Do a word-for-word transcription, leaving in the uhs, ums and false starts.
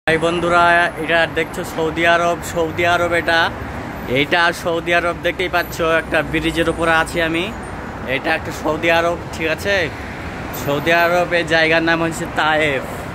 ভাই বন্ধুরা, এটা দেখছো সৌদি আরব। সৌদি আরব এটা এইটা সৌদি আরব দেখতেই পাচ্ছ, একটা ব্রিজের উপরে আছি আমি। এটা একটা সৌদি আরব, ঠিক আছে। সৌদি আরব এই জায়গার নাম হচ্ছে তায়েফ।